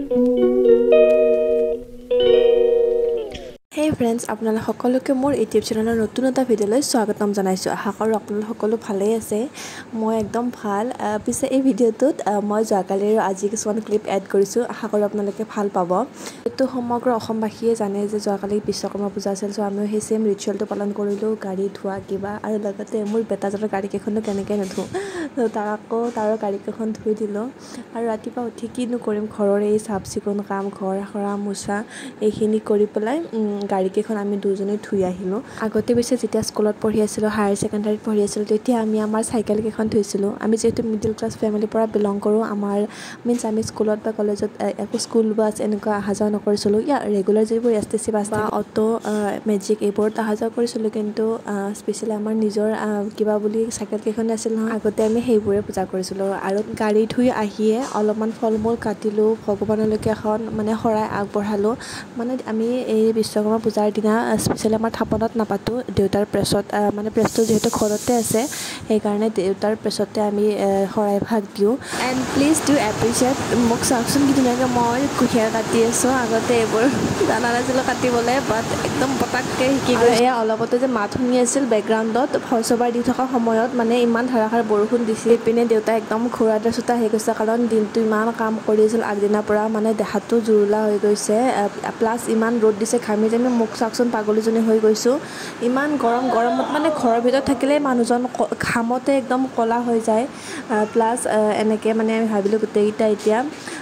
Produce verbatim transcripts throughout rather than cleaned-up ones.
Hey friends, আপোনালোক সকলোকে মোৰ ইউটিউব চেনেলৰ নতুন এটা ভিডিঅ'লৈ স্বাগতম জনাইছোঁ। আশা কৰোঁ আপোনালোক সকলো ভালেই আছে। মই একদম ভাল। পিছে এই ভিডিঅ'টোত মই যোৱাকালিৰ আজি কিছুমান ক্লিপ এড কৰিছোঁ। আশা কৰোঁ আপোনালোকে ভাল পাব। এইটো সমগ্ৰ অসমবাসীয়ে জানে যে যোৱাকালি বিশ্বকৰ্মা পূজা আছিল। চ' আমিও সেই চেম ৰিচুৱেলটো পালন কৰিলোঁ। গাড়ী ধোৱা কিবা আৰু লগতে মোৰ বেটাজনৰ গাড়ীকেইখনো কেনেকৈ নুধোঁ। ত' তাৰ আকৌ তাৰ গাড়ীকেইখন ধুই দিলোঁ। আৰু ৰাতিপুৱা উঠি কিনো কৰিম, ঘৰৰ এই চাফ চিকুণ কাম, ঘৰ সৰা মোচা এইখিনি কৰি পেলাই গাড়ীকেইখন আমি দুজনে ধুই আহিলোঁ। আগতে পিছে যেতিয়া স্কুলত পঢ়ি আছিলোঁ, হায়াৰ ছেকেণ্ডাৰীত পঢ়ি আছিলোঁ, তেতিয়া আমি আমাৰ চাইকেলকেইখন ধুইছিলোঁ। আমি যিহেতু মিডিল ক্লাছ ফেমিলিৰ পৰা বিলং কৰোঁ, আমাৰ মিনছ আমি স্কুলত বা কলেজত একো স্কুল বাছ এনেকুৱা অহা যোৱা নকৰিছিলোঁ। ইয়াৰ ৰেগুলাৰ যিবোৰ এছ টি চি বাছ বা অটো, মেজিক এইবোৰত অহা যোৱা কৰিছিলোঁ। কিন্তু স্পেচিয়েলি আমাৰ নিজৰ কিবা বুলি চাইকেলকেইখনে আছিল নহয়, আগতে আমি সেইবোৰে পূজা কৰিছিলোঁ। আৰু গাড়ী ধুই আহিয়ে অলপমান ফল মূল কাটিলোঁ, ভগৱানলৈকে এখন মানে শৰাই আগবঢ়ালোঁ। মানে আমি এই বিশ্বকৰ্মা পূজাৰ দিনা স্পেচিয়েলি আমাৰ থাপনাত নাপাতোঁ, দেউতাৰ প্ৰেছত মানে প্ৰেছটো যিহেতু ঘৰতে আছে, সেইকাৰণে দেউতাৰ প্ৰেছতে আমি শৰাই ভাগ দিওঁ। এণ্ড প্লিজ ডু এপ্ৰিচিয়েট, মোক চাওকচোন কি ধুনীয়াকৈ মই কুঁহিয়াৰ কাটি আছোঁ। আগতে এইবোৰ জানা নাছিলোঁ কাটিবলৈ, বাট একদম পটাককৈ শিকি গৈ। এয়া অলপতে যে মাত শুনি আছিল বেকগ্ৰাউণ্ডত ভইচ অভাৰ দি থকা সময়ত, মানে ইমান ধাৰাসাৰ বৰষুণ দিছিল। ইপিনে দেউতা একদম ঘূৰাতে চোতা হৈ গৈছে, কাৰণ দিনটো ইমান কাম কৰি আছিল আগদিনাৰ পৰা, মানে দেহাটো জুৰুলা হৈ গৈছে। প্লাছ ইমান ৰ'দ দিছে, ঘামি জামি মোক চাওকচোন পাগলীজনী হৈ গৈছোঁ। ইমান গৰম, গৰমত মানে ঘৰৰ ভিতৰত থাকিলেই মানুহজন ঘামতে একদম ক'লা হৈ যায়। প্লাছ এনেকৈ মানে আমি ভাবিলোঁ গোটেইকেইটা এতিয়া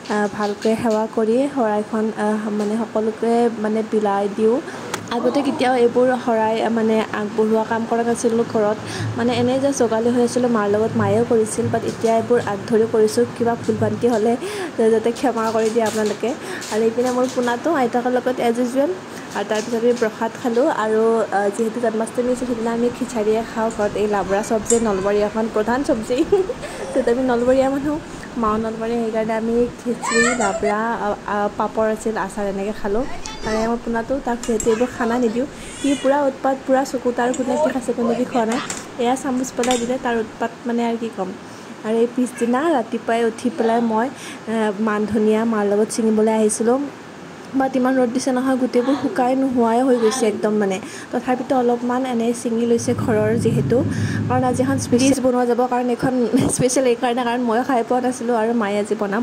ভালকৈ সেৱা কৰি শৰাইখন মানে সকলোকে মানে বিলাই দিওঁ। আগতে কেতিয়াও এইবোৰ শৰাই মানে আগবঢ়োৱা কাম কৰা নাছিলোঁ ঘৰত, মানে এনেই যে যোগালী হৈ আছিলোঁ মাৰ লগত, মায়েও কৰিছিল। বাট এতিয়া এইবোৰ আগ ধৰি কৰিছোঁ। কিবা ভুল ভ্ৰান্তি হ'লে যাতে ক্ষমা কৰি দিয়ে আপোনালোকে। আৰু এইপিনে মোৰ পোনাটো আইতাকৰ লগত এজ ইউজুৱেল। আৰু তাৰপিছত আমি প্ৰসাদ খালোঁ। আৰু যিহেতু জন্মাষ্টমী আছে, সেইদিনা আমি খিচাৰিয়ে খাওঁ ঘৰত। এই লাবৰা চব্জি, নলবৰীয়াখন প্ৰধান চব্জি। যিহেতু আমি নলবৰীয়া মানুহ, মাও নলবৰীয়া, সেইকাৰণে আমি খিচিৰি, লাবৰা, পাপৰ আছিল, আচাৰ এনেকৈ খালোঁ। আৰু আমাৰ পোনাটো তাক যিহেতু এইবোৰ খানা নিদিওঁ, সি পূৰা উৎপাত, পূৰা চকু তাৰ কোনে কি খাইছে কোনে কি খোৱা নাই, এয়া চামুচ পেলাই দিলে তাৰ উৎপাত, মানে আৰু কি ক'ম। আৰু এই পিছদিনা ৰাতিপুৱাই উঠি পেলাই মই মান ধনিয়া মাৰ লগত ছিঙিবলৈ আহিছিলোঁ। বাট ইমান ৰ'দ দিছে নহয়, গোটেইবোৰ শুকাই নোহোৱাই হৈ গৈছে একদম মানে। তথাপিতো অলপমান এনেই ছিঙি লৈছে ঘৰৰ যিহেতু, কাৰণ আজি এখন ডিছ বনোৱা যাব। কাৰণ এইখন স্পেচিয়েল এইকাৰণে, কাৰণ ময়ো খাই পোৱা নাছিলোঁ আৰু মায়ে আজি বনাব।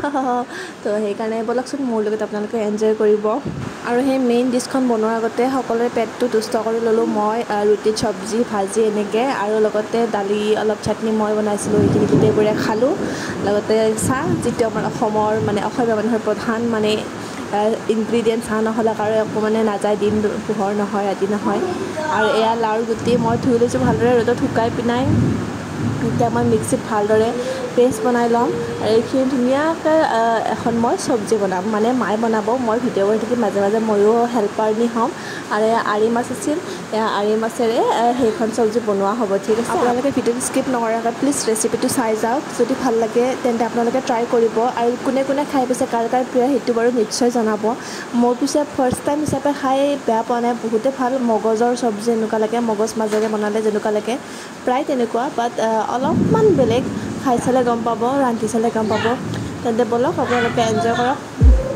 তো সেইকাৰণে ব'লকচোন মোৰ লগত আপোনালোকে এনজয় কৰিব। আৰু সেই মেইন ডিছখন বনোৱাৰ আগতে সকলোৰে পেটটো দুষ্ট কৰি ল'লোঁ। মই ৰুটি, চব্জি, ভাজি এনেকৈ, আৰু লগতে দালি, অলপ চাটনি মই বনাইছিলোঁ। সেইখিনি গোটেইবোৰে খালোঁ। লগতে চাহ, যিটো আমাৰ অসমৰ মানে অসমীয়া মানুহৰ প্ৰধান মানে ইনগ্ৰিডিয়েণ্ট। চাহ নহ'লে কাৰো একো মানে নাযায়, দিন পোহৰ নহয়, ৰাতি নহয়। আৰু এয়া লাওৰ গুটি মই ধুই লৈছোঁ ভালদৰে ৰ'দত শুকাই পিনাই। এতিয়া মই মিক্সিত ভালদৰে পেষ্ট বনাই ল'ম। আৰু এইখিনি ধুনীয়াকৈ এখন মই চব্জি বনাম, মানে মায়ে বনাব, মই ভিডিঅ' কৰি থাকি মাজে মাজে ময়ো হেল্পাৰনি হ'ম। আৰু এয়া আৰি মাছ আছিল, এয়া আৰি মাছেৰে সেইখন চব্জি বনোৱা হ'ব। ঠিক আছে, আপোনালোকে ভিডিঅ'টো স্কিপ নকৰাকৈ প্লিজ ৰেচিপিটো চাই যাওক। যদি ভাল লাগে তেন্তে আপোনালোকে ট্ৰাই কৰিব। আৰু কোনে কোনে খাই পিছে, কাৰ কাৰ প্ৰিয় সেইটো বাৰু নিশ্চয় জনাব। মোৰ পিছে ফাৰ্ষ্ট টাইম হিচাপে খাই বেয়া পোৱা নাই, বহুতে ভাল। মগজৰ চব্জি এনেকুৱা লাগে, মগজ মাজেৰে বনালে যেনেকুৱা লাগে প্ৰায় তেনেকুৱা, বাট অলপমান বেলেগ। খাই চালে গম পাব, ৰান্ধি চালে গম পাব। তেন্তে ব'লক আপোনালোকে এনজয় কৰক।